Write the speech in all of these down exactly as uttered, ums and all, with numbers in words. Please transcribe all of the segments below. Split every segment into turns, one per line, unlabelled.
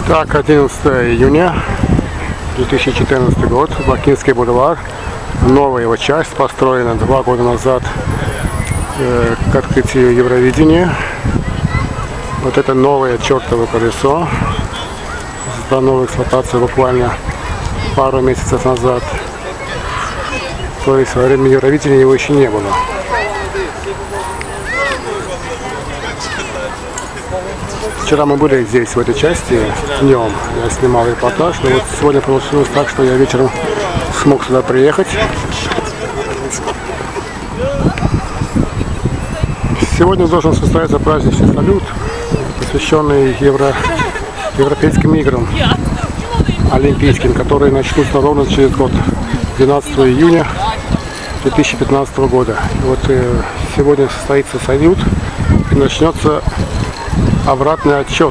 Так, одиннадцатое июня две тысячи четырнадцатый год, Бакинский бульвар. Новая его часть, построена два года назад э, к открытию Евровидения. Вот это новое чертово колесо, сдано в эксплуатацию буквально пару месяцев назад. То есть во время Евровидения его еще не было. Вчера мы были здесь, в этой части, днем. Я снимал репортаж, но вот сегодня получилось так, что я вечером смог сюда приехать. Сегодня должен состояться праздничный салют, посвященный Евро... Европейским играм олимпийским, которые начнутся ровно через год, двенадцатого июня две тысячи пятнадцатого года. И вот э, сегодня состоится салют и начнется обратный отсчет.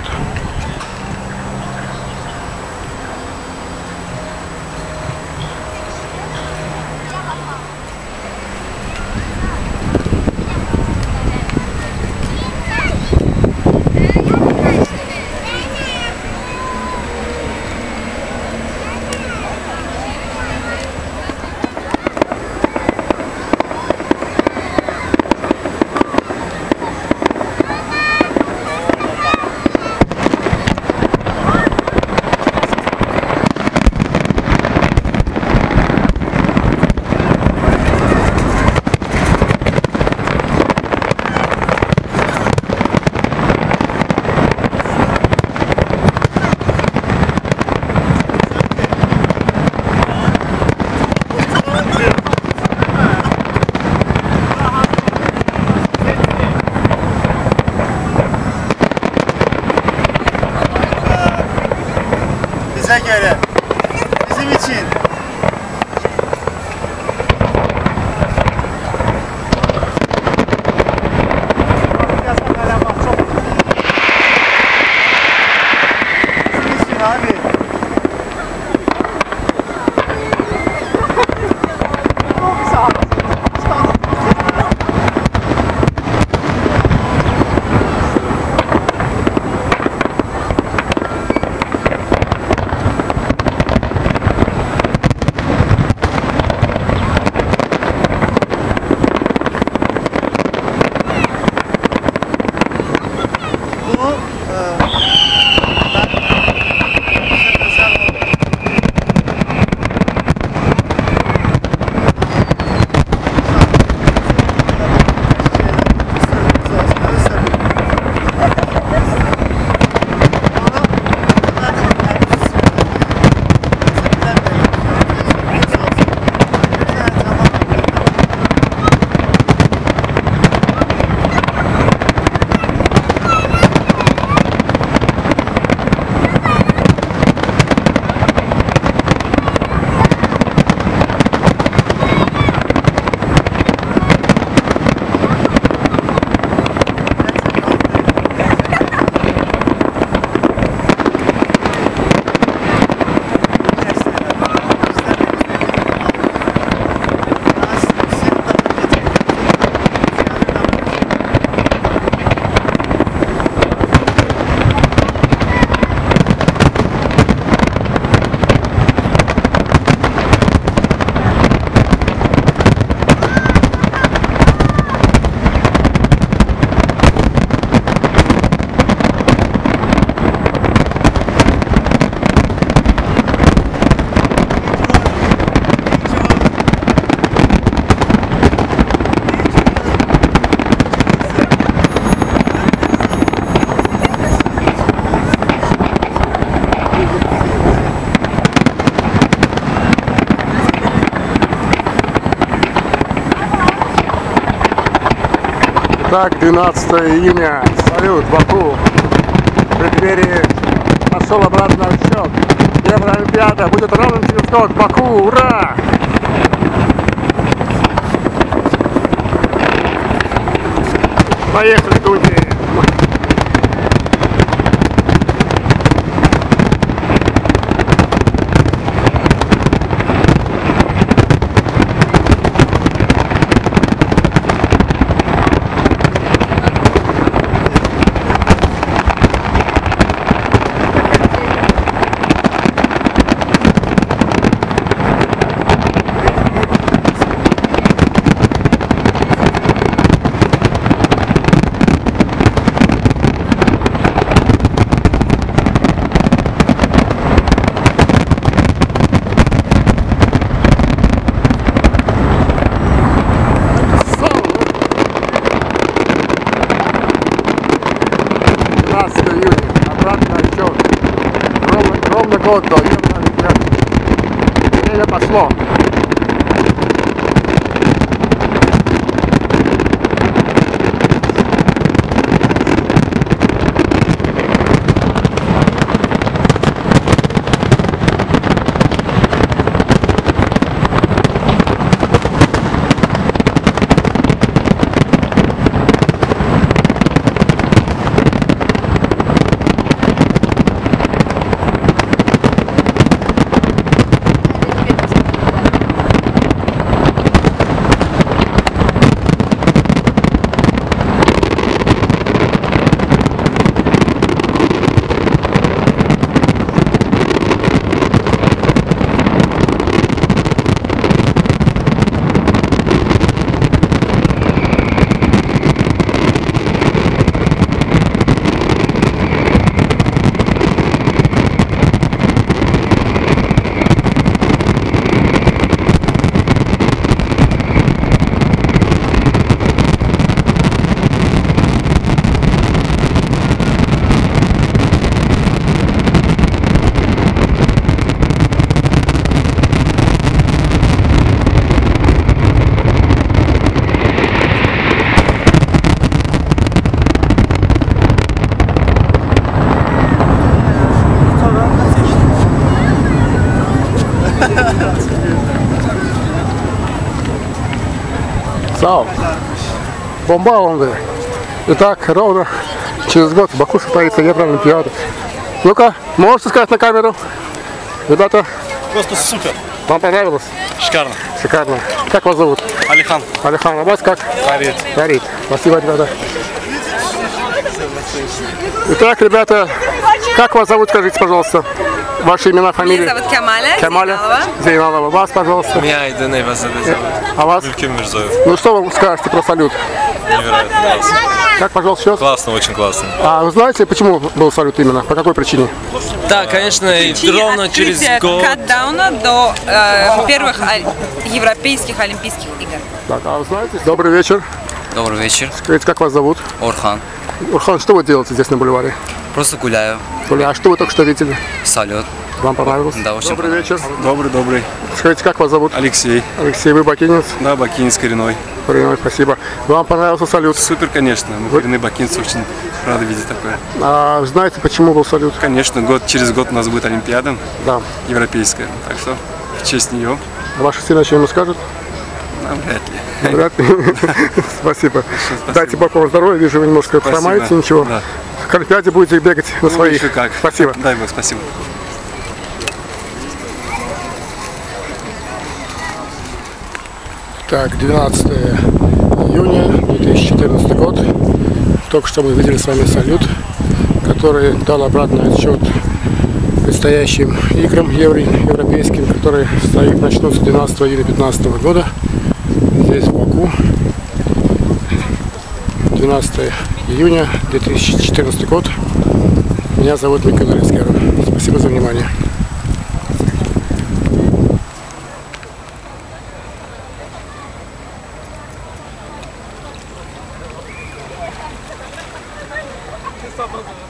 Bize göre, bizim için. Bizim için abi.
Так, двенадцатое июня, салют, Баку. В преддверии пошел обратный отсчет. Евроолимпиада будет ровно через год. Баку, ура! Поехали, люди! год до Евроолимпиады. Время пошло. Сау. Бомбаланды. Итак, ровно через год в Баку состоится Евроолимпиада. Ну-ка, можете сказать на камеру? Ребята,
Просто супер.
вам понравилось?
Шикарно.
Шикарно. Как вас зовут?
Алихан.
Алихан, а вас как?
Фарид.
Фарид. Спасибо, ребята. Итак, ребята, как вас зовут, скажите, пожалуйста. Ваши имена, фамилии?
Меня зовут Камаля,
Камаля
Зейналова.
Зейналова. Вас, пожалуйста.
Меня Айденей вас это зовут.
А вас?
Ульки Мирзоев.
Ну что вы скажете про салют?
Невероятно классно.
Как, пожалуйста, сейчас?
Классно, очень классно.
А вы знаете, почему был салют именно? По какой причине?
Да, конечно, и ровно через
Открытие
год.
катдауна до э, первых а- европейских олимпийских игр.
Так, а вы знаете? Добрый вечер.
Добрый вечер,
Скажите, как вас зовут?
Орхан.
Урхан, что вы делаете здесь на бульваре?
Просто гуляю.
Коля, а что вы только что видели?
Салют.
Вам понравилось?
Да, очень
Добрый вечер.
Добрый, добрый.
Скажите, как вас зовут?
Алексей.
Алексей, вы бакинец?
Да, бакинец коренной.
Принимаю, спасибо. Вам понравился салют?
Супер, конечно. Мы коренные бакинцы, очень рады видеть такое.
А знаете, почему был салют?
Конечно, год, через год у нас будет Олимпиада
Да.
европейская. Так что в честь нее
А ваша сына что-нибудь скажет?
нам вряд ли.
Вряд ли. Спасибо. Дайте Бог вам здоровья. Вижу, вы немножко
Спасибо.
хромаете, ничего.
Да.
В Олимпиаде будете бегать на
Ну,
своих.
еще как.
Спасибо.
Дай Бог, спасибо.
Так, двенадцатое июня две тысячи четырнадцатый год. Только что мы видели с вами салют, который дал обратный отсчет предстоящим играм евро, европейским, которые начнутся двенадцатого июля две тысячи пятнадцатого года здесь в Баку. двенадцатое июня две тысячи четырнадцатый год. Меня зовут Микаэль Рискер. Спасибо за внимание.
Спасибо.